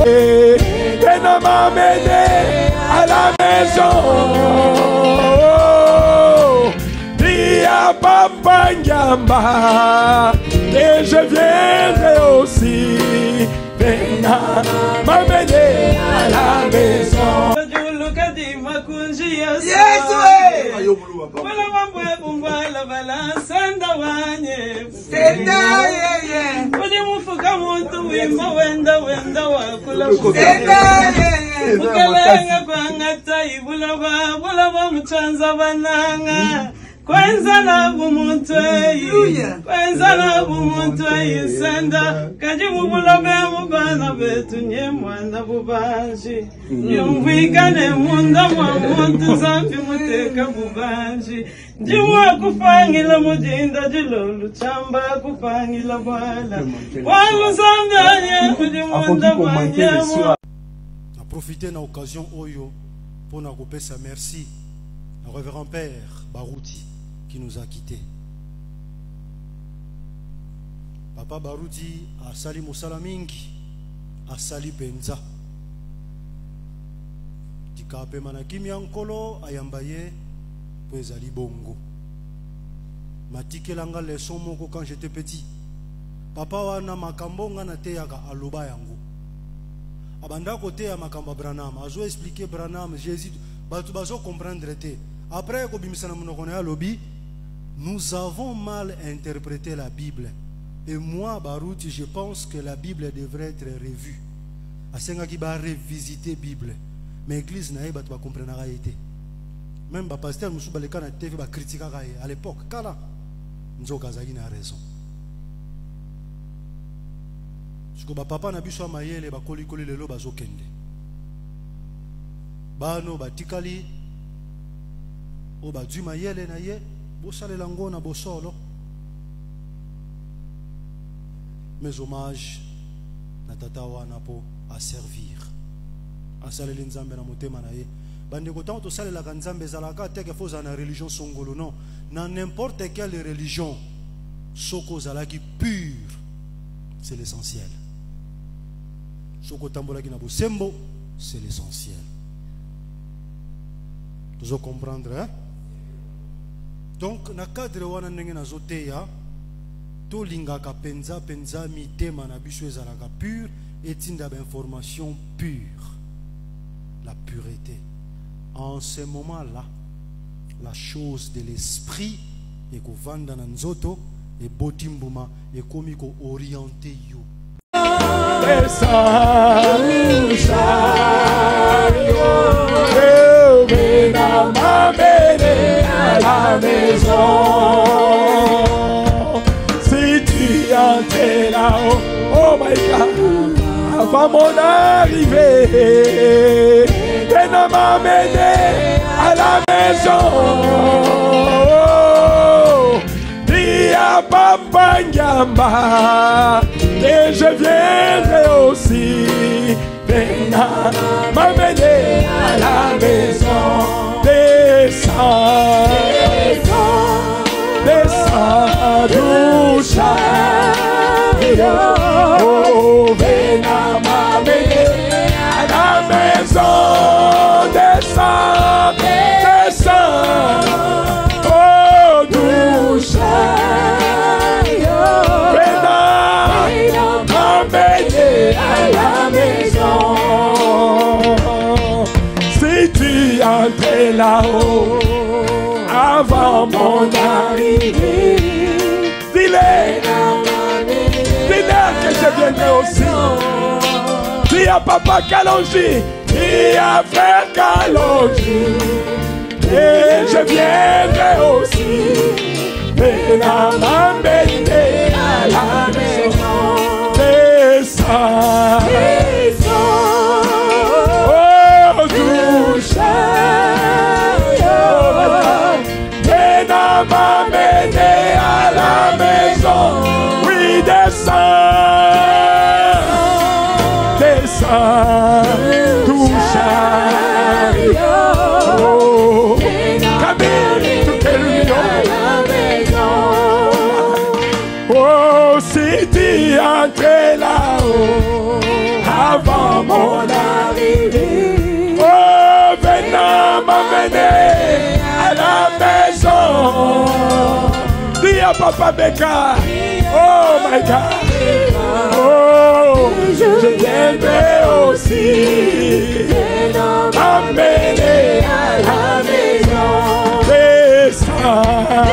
et ne m'amener à la maison. Dis à Papa Nyamba et je viendrai aussi. Viens m'amener à la maison. Kwanza na bumutwe, kwanza na bumutwe senda, kaji mubulabe mugana betu nye mwanda bubanji, nyumvikane munda mwa muntu zambi muteka bubanji, jimwa kufangila mujinda jilolu chamba kufangila bwala, walu zambi anye kujimunda mwanya mwa. A profiter na occasion oyo pour na kopesa merci au révérend père Barouti qui nous a quittés. Papa Barouti a sali musala mingi, a sali penza. Tikape manakimi ankolo ayambaye po ezali bongo. Matike langa leson moko quand j'étais petit. Papa wana makambo nga na teyaka aloba yango. Abanda kote ya makamba Branham, azo expliquer Branham, Jésus, batu bazo comprendre te. Après kobimisana munoko na lobby, nous avons mal interprété la Bible. Et moi, Barouti, je pense que la Bible devrait être revue. Asenga ki ba revisiter la Bible. Mais l'église n'a pas compris la réalité. Même le pasteur Moussou Baleka na TV ba critiquer à l'époque. Kala, nous avons raison. Parce que papa na biso mayele ba koli koli lelo bazo kende. Bano batikali o ba du mayele na ye. Bosale lango na bosolo. Mes hommages na tata wana po à servir. Asale nzambe na motema na ye. Bande kotan to sale la nzambe zalaka te ke foza na religion songolo non. Na n'importe quelle religion soko zalaki pur. C'est l'essentiel. Soko tambolaki na bosembo, c'est l'essentiel. Tu dois comprendre hein? Donc, na cadre wana ndenge nazoteya to lingaka penza penza mitema na biso ezalaka pur etinda ba information pure, la pureté. En ce moment-là, la chose de l'esprit et ko vanda na nzoto et botimbuma et komi ko orienter you. La maison, si tu entres là-haut, oh my God, avant mon arrivée, et ne m'amener à la maison. Dis à Papa Nyamba et je viendrai aussi. Viens m'amener à la maison. Descends, descends, douce. Oh, viens m'amener à la maison. Descends, descends, oh, douce. Viens m'amener à la maison. Si tu entres là-haut avant mon arrivée, dis-le que je viendrai aussi. Dis à Papa Kalonji, dis à Frère Kalonji, et je viendrai aussi. Viens m'amener à la maison. Descends, oh douce, viens m'amener à la maison. Oui, descends, descends, douce. Oh, Camille, tout est oh, si tu entres là-haut avant mon mon arrivée. Oh, venez m'amener à la maison. Dis à Papa Beka. Oh my God. Oh, je viendrai aussi m'amener à la maison. Descends.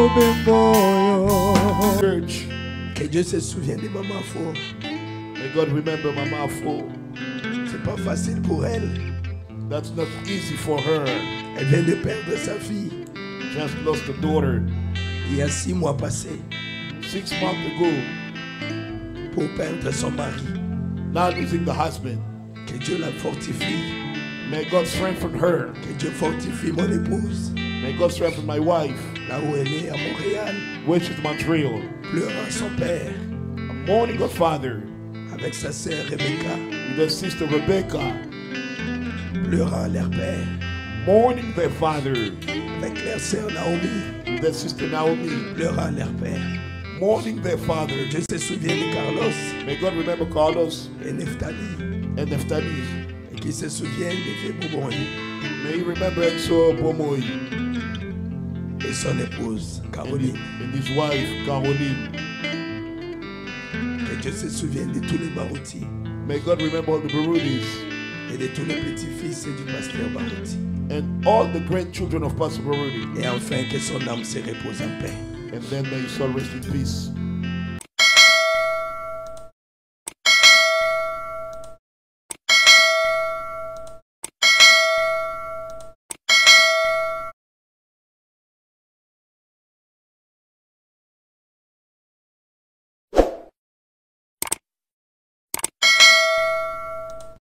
Church. Que Dieu se souvienne de Maman Fo. May God remember Mama Fo. C'est pas facile pour elle. That's not easy for her. Elle vient de perdre sa fille. Just lost a daughter. Il y a 6 mois passés. 6 months ago. Pour perdre son mari. Now losing the husband. Que Dieu la fortifie. May God strengthen her. Que Dieu fortifie mon épouse. May God strengthen my wife. Là où elle est, à Montréal. Which is Montreal. Pleurant son père. Mourning her father. Avec sa sœur Rebecca. With her sister Rebecca. Pleurant leur père. Mourning their father. Avec leur sœur Naomi. With their sister Naomi. Pleurant leur père. Mourning their father. Dieu se souvient de Carlos. May God remember Carlos. Et Neftali. And Neftali. Et qui se souvient de Fé Bouboy. May he remember Enso Bomoy. Et son épouse Caroline. And his wife Caroline. Que Dieu se souvienne de tous les Barouti. May God remember all the Barudis. Et de tous les petits-fils du pasteur Barouti. And all the grandchildren of Pastor Barudi. Et enfin que son âme se repose en paix. And then may his soul rest in peace.